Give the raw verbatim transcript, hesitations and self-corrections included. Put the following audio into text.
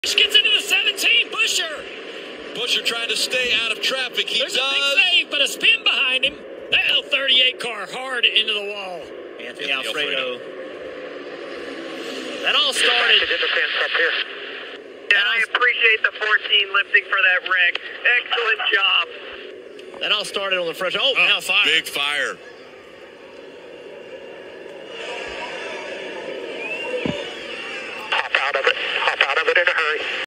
Gets into the seventeen, Busher. Busher trying to stay out of traffic. He There's does. a big save, but a spin behind him. That L thirty-eight car hard into the wall. Anthony, Anthony Alfredo. Alfredo. That all started. Yeah, I appreciate the fourteen lifting for that wreck. Excellent job. That all started on the fresh. Oh, Oh, now fire. big fire. Hop out of it. Hop out of it in a hurry.